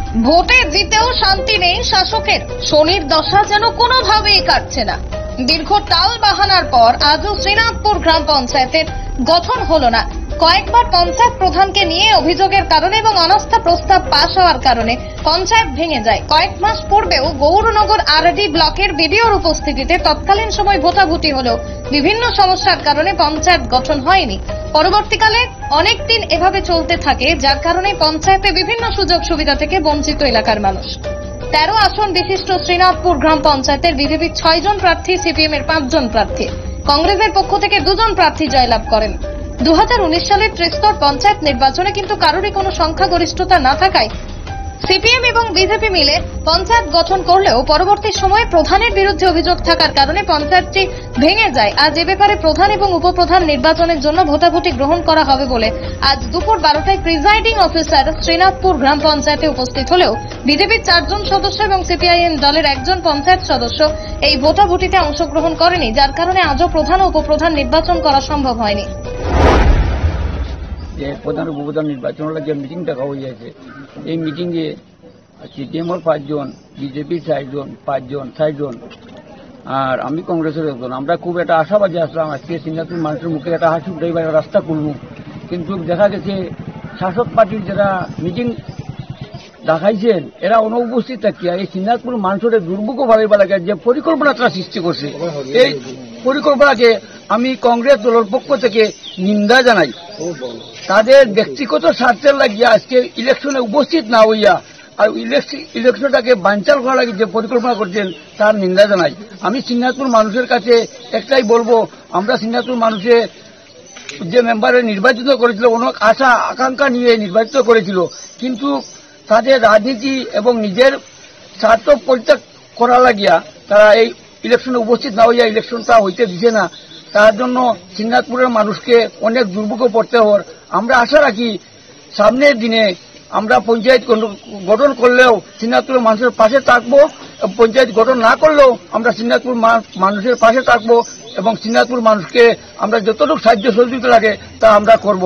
ভোটে জিতেও শান্তি নেই শাসকের, শনির দশা যেন কোনোভাবেই কাটছে না। দীর্ঘ টাল বাহানার পর আজও শ্রীনাথপুর গ্রাম পঞ্চায়েতের গঠন হলো না। কয়েকবার পঞ্চায়েত প্রধানকে নিয়ে অভিযোগের কারণে এবং অনাস্থা প্রস্তাব পাশ হওয়ার কারণে পঞ্চায়েত ভেঙে যায়। কয়েক মাস পূর্বেও গৌরনগর আরডি ব্লকের বিডিওর উপস্থিতিতে তৎকালীন সময় ভোটাভুটি হলেও বিভিন্ন সমস্যার কারণে পঞ্চায়েত গঠন হয়নি। পরবর্তীকালে অনেক দিন এভাবে চলতে থাকে, যার কারণে পঞ্চায়েতে বিভিন্ন সুযোগ সুবিধা থেকে বঞ্চিত এলাকার মানুষ। 13 আসন বিশিষ্ট শ্রীনাথপুর গ্রাম পঞ্চায়েতের বিজেপির 6 জন প্রার্থী, সিপিএম এর 5 জন প্রার্থী, কংগ্রেসের পক্ষ থেকে 2 জন প্রার্থী জয়লাভ করেন। 2019 সালের ত্রিস্তর পঞ্চায়েত নির্বাচনে কিন্তু কারোরই কোনো সংখ্যাগরিষ্ঠতা না থাকায় সিপিএম এবং বিজেপি মিলে পঞ্চায়েত গঠন করলেও পরবর্তী সময়ে প্রধানের বিরুদ্ধে অভিযোগ থাকার কারণে পঞ্চায়েতটি ভেঙে যায়। আজ এ ব্যাপারে প্রধান এবং উপপ্রধান নির্বাচনের জন্য ভোটাভুটি গ্রহণ করা হবে বলে আজ দুপুর 12টায় প্রিজাইডিং অফিসার শ্রীনাথপুর গ্রাম পঞ্চায়েতে উপস্থিত হলেও বিজেপির 4 জন সদস্য এবং সিপিআইএম দলের 1 জন পঞ্চায়েত সদস্য এই ভোটাভুটিতে অংশগ্রহণ করেনি, যার কারণে আজও প্রধান ও উপপ্রধান নির্বাচন করা সম্ভব হয়নি। প্রধান উপপ্রধান নির্বাচনের যে মিটিংটা হয়ে গেছে, এই মিটিংয়ে সিপিএমের 5 জন, বিজেপির 4 জন, 5 জন, 6 জন, আর আমি কংগ্রেসের 1 জন। আমরা খুব একটা আশাবাদী আসলাম আজকে শ্রীনাথপুর মানুষের মুখে একটা হাসি উঠাইবার রাস্তা করব, কিন্তু দেখা গেছে শাসক পার্টির যারা মিটিং দেখাইছেন এরা অনুপস্থিত থাকিয়া এই শ্রীনাথপুর মানুষের দুর্ভোগ ভাবে লাগে যে পরিকল্পনাটা সৃষ্টি করছে, এই পরিকল্পনাকে আমি কংগ্রেস দলের পক্ষ থেকে নিন্দা জানাই। তাদের ব্যক্তিগত স্বার্থের লাগিয়া আজকে ইলেকশনে উপস্থিত না হইয়া আর ইলেকশনটাকে বানচাল করা লাগে যে পরিকল্পনা করছেন তার নিন্দা জানাই। আমি শ্রীনাথপুর মানুষের কাছে একটাই বলবো, আমরা শ্রীনাথপুর মানুষে যে মেম্বারে নির্বাচিত করেছিল অনেক আশা আকাঙ্ক্ষা নিয়ে নির্বাচিত করেছিল, কিন্তু তাদের রাজনীতি এবং নিজের স্বার্থ পরিত্যাগ করা লাগিয়া তারা এই ইলেকশনে উপস্থিত না হইয়া ইলেকশনটা হইতে দিছে না। তার জন্য শ্রীনাথপুরের মানুষকে অনেক দুর্ভোগে পড়তে হওয়ার আমরা আশা রাখি সামনের দিনে আমরা পঞ্চায়েত গঠন করলেও শ্রীনাথপুরের মানুষের পাশে থাকবো, পঞ্চায়েত গঠন না করলেও আমরা শ্রীনাথপুর মানুষের পাশে থাকবো এবং শ্রীনাথপুর মানুষকে আমরা যতটুকু সাহায্য সহযোগিতা লাগে তা আমরা করব।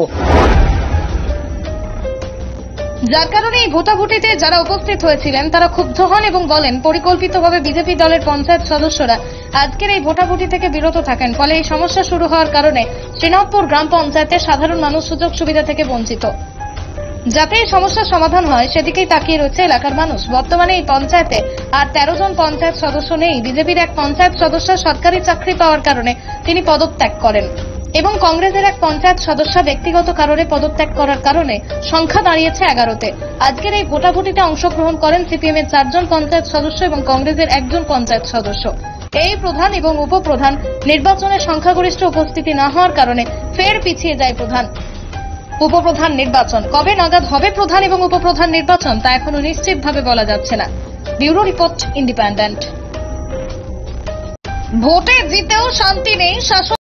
যার কারণে এই ভোটাভুটিতে যারা উপস্থিত হয়েছিলেন তারা ক্ষুব্ধ হন এবং বলেন পরিকল্পিতভাবে বিজেপি দলের পঞ্চায়েত সদস্যরা আজকের এই ভোটাভুটি থেকে বিরত থাকেন, ফলে এই সমস্যা শুরু হওয়ার কারণে শ্রীনাথপুর গ্রাম পঞ্চায়েতের সাধারণ মানুষ সুযোগ সুবিধা থেকে বঞ্চিত। যাতে এই সমস্যার সমাধান হয় সেদিকেই তাকিয়ে রয়েছে এলাকার মানুষ। বর্তমানে এই পঞ্চায়েতে আর 13 জন পঞ্চায়েত সদস্য নেই। বিজেপির এক পঞ্চায়েত সদস্য সরকারি চাকরি পাওয়ার কারণে তিনি পদত্যাগ করেন এবং কংগ্রেসের এক পঞ্চায়েত সদস্য ব্যক্তিগত কারণে পদত্যাগ করার কারণে সংখ্যা দাঁড়িয়েছে 11তে। আজকের এই ভোটাভুটিতে অংশগ্রহণ করেন সিপিএম এর 4 জন পঞ্চায়েত সদস্য এবং কংগ্রেসের 1 জন পঞ্চায়েত সদস্য। এই প্রধান এবং উপপ্রধান নির্বাচনের সংখ্যাগরিষ্ঠ উপস্থিতি না হওয়ার কারণে ফের পিছিয়ে যায় প্রধান উপপ্রধান নির্বাচন। কবে নাগাদ হবে প্রধান এবং উপপ্রধান নির্বাচন তা এখনো নিশ্চিতভাবে বলা যাচ্ছে না। Bureau report, independent. ভোটে জিতেও শান্তি নেই শাসক।